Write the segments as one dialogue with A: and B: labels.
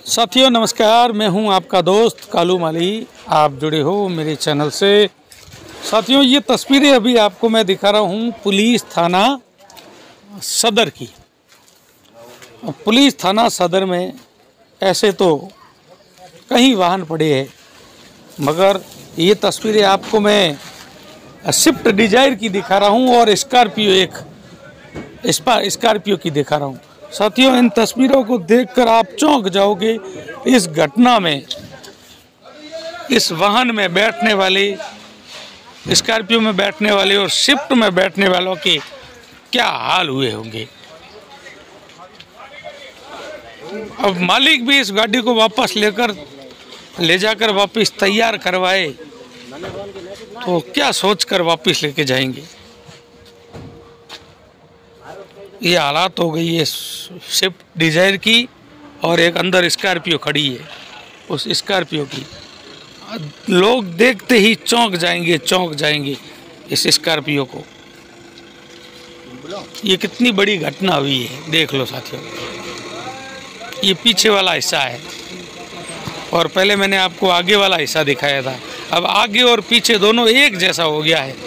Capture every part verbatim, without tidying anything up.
A: साथियों नमस्कार, मैं हूं आपका दोस्त कालू माली। आप जुड़े हो मेरे चैनल से। साथियों ये तस्वीरें अभी आपको मैं दिखा रहा हूं पुलिस थाना सदर की। पुलिस थाना सदर में ऐसे तो कई वाहन पड़े हैं, मगर ये तस्वीरें आपको मैं स्विफ्ट डिजायर की दिखा रहा हूं और स्कॉर्पियो एक स्कॉर्पियो की दिखा रहा हूं। साथियों इन तस्वीरों को देखकर आप चौंक जाओगे। इस घटना में इस वाहन में बैठने वाले, स्कॉर्पियो में बैठने वाले और स्विफ्ट में बैठने वालों के क्या हाल हुए होंगे। अब मालिक भी इस गाड़ी को वापस लेकर ले जाकर वापस तैयार करवाए तो क्या सोचकर वापस लेके जाएंगे। ये हालात हो गई है स्विफ्ट डिजायर की और एक अंदर स्कॉर्पियो खड़ी है। उस स्कॉर्पियो की लोग देखते ही चौंक जाएंगे चौंक जाएंगे इस स्कॉर्पियो को। ये कितनी बड़ी घटना हुई है देख लो साथियों। ये पीछे वाला हिस्सा है और पहले मैंने आपको आगे वाला हिस्सा दिखाया था। अब आगे और पीछे दोनों एक जैसा हो गया है।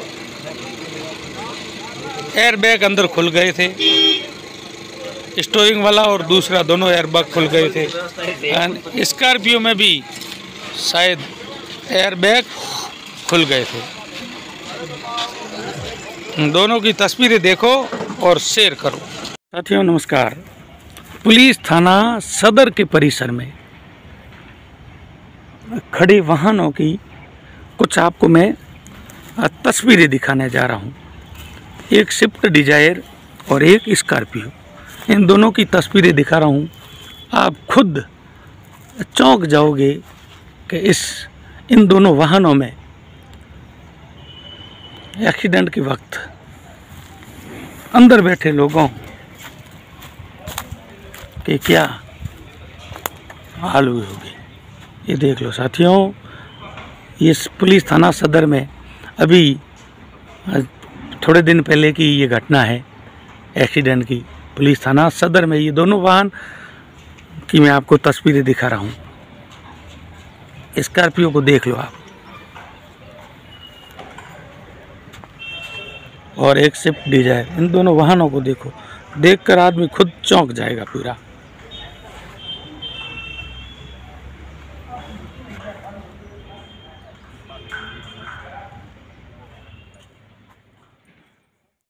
A: एयर बैग अंदर खुल गए थे, स्टोरिंग वाला और दूसरा दोनों एयर बैग खुल गए थे। एंड स्कॉर्पियो में भी शायद एयर बैग खुल गए थे। दोनों की तस्वीरें देखो और शेयर करो। साथियों नमस्कार, पुलिस थाना सदर के परिसर में खड़े वाहनों की कुछ आपको मैं तस्वीरें दिखाने जा रहा हूं। एक स्विफ्ट डिजायर और एक स्कॉर्पियो, इन दोनों की तस्वीरें दिखा रहा हूँ। आप खुद चौंक जाओगे कि इस इन दोनों वाहनों में एक्सीडेंट के वक्त अंदर बैठे लोगों के क्या हाल हुए होंगे। ये देख लो साथियों, ये पुलिस थाना सदर में अभी थोड़े दिन पहले की ये घटना है एक्सीडेंट की। पुलिस थाना सदर में ये दोनों वाहन की मैं आपको तस्वीरें दिखा रहा हूँ। स्कॉर्पियो को देख लो आप और एक स्विफ्ट डिजायर, इन दोनों वाहनों को देखो। देखकर आदमी खुद चौंक जाएगा पूरा।